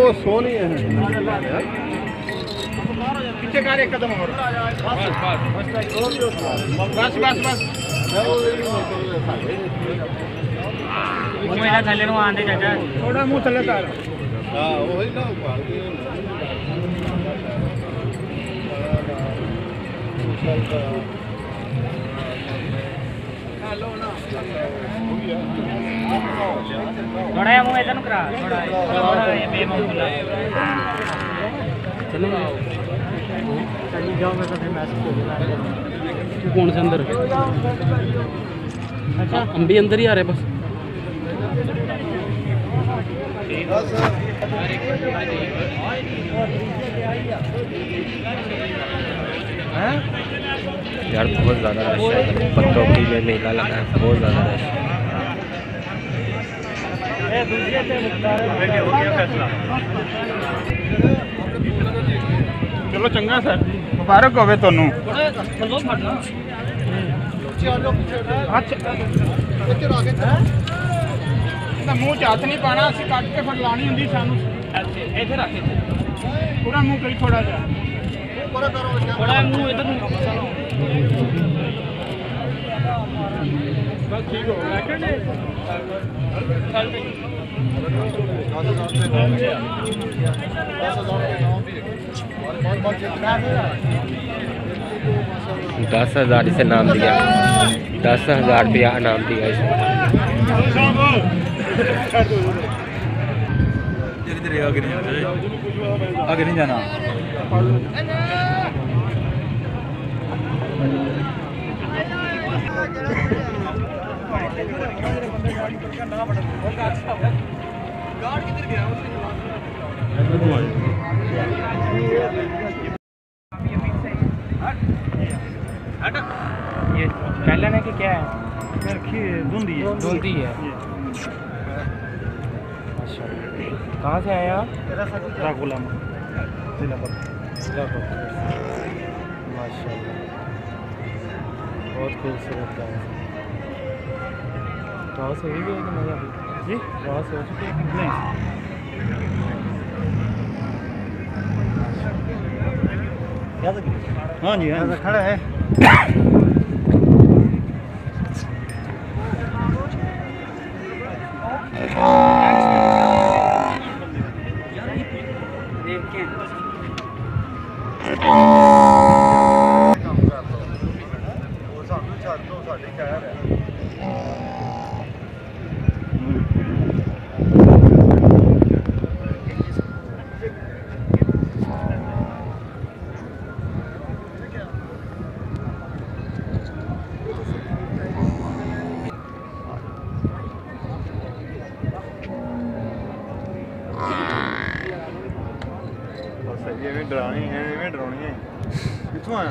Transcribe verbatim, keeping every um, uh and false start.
सोनी है। पीछे कार एक कदम और। बस बस बस बस। मुंह थले नु आंदे चाचा थोड़ा मुंह थले कर। हां वही ना उपाड़ दिए। हेलो ना थोड़ा या मुंह इधर करा थोड़ा थोड़ा ये बेमुंह बोला चलो चली जाओ मैं तो फिर मैसेज कर दूंगा कौन से अंदर अच्छा हम भी अंदर ही आ रहे बस यार बहुत ज़्यादा रश है पत्तों की में मेला लगा है बहुत ज़्यादा रश चलो चंगा सर मुबारक होवे तोनू मुँह च हथ नहीं पाना असं कट के फिर लानी होंगी सानू इधर रख पूरा मुँह करी थोड़ा जा थोड़ा मुँह इधर बस ठीक हो गया दस हज़ार इसे नाम दिया दस हज़ार रुपया नाम दिया इसे आगे नहीं आगे नहीं जाना ये पहले ने कि क्या है धुंधी है धुंधी है कहाँ से आए आप रागुला माशाल्लाह बहुत खूबसूरत है रात से भी है कि नहीं अभी जी रात से हो चुकी है नहीं हाँ जी हाँ खड़ा है डरानी है डरानी है कितों आया